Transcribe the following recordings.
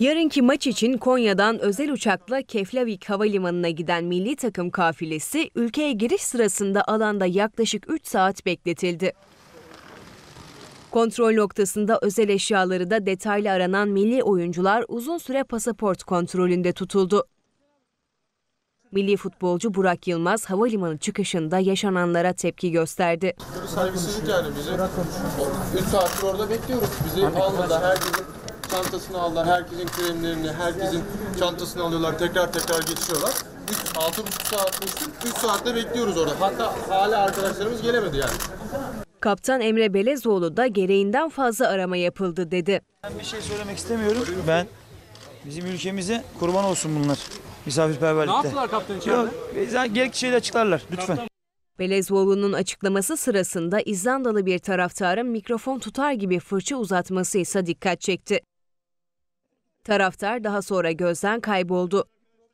Yarınki maç için Konya'dan özel uçakla Keflavik Havalimanı'na giden milli takım kafilesi ülkeye giriş sırasında alanda yaklaşık 3 saat bekletildi. Kontrol noktasında özel eşyaları da detaylı aranan milli oyuncular uzun süre pasaport kontrolünde tutuldu. Milli futbolcu Burak Yılmaz havalimanı çıkışında yaşananlara tepki gösterdi. Saygısızlık yani bizi. 3 saattir orada bekliyoruz. Bizi almadılar. Herkesin çantasını aldılar. Herkesin kremlerini, herkesin çantasını alıyorlar. Tekrar geçiyorlar. 6,5 saat, 3 saatte bekliyoruz orada. Hatta hala arkadaşlarımız gelemedi yani. Kaptan Emre Belezoğlu da gereğinden fazla arama yapıldı dedi. Ben bir şey söylemek istemiyorum. Bizim ülkemize kurban olsun bunlar. Misafirperverlikte. Ne yaptılar kaptan içeride? Yok, gerekli şeyleri açıklarlar lütfen. Belezoğlu'nun açıklaması sırasında İzlandalı bir taraftarın mikrofon tutar gibi fırça uzatması ise dikkat çekti. Taraftar daha sonra gözden kayboldu.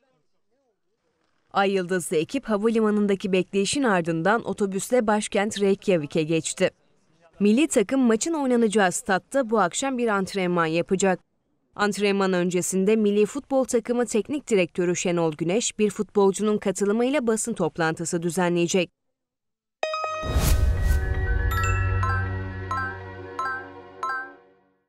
Ay Yıldızlı ekip havalimanındaki bekleyişin ardından otobüsle başkent Reykjavik'e geçti. Milli takım maçın oynanacağı statta bu akşam bir antrenman yapacak. Antrenman öncesinde milli futbol takımı teknik direktörü Şenol Güneş bir futbolcunun katılımıyla basın toplantısı düzenleyecek.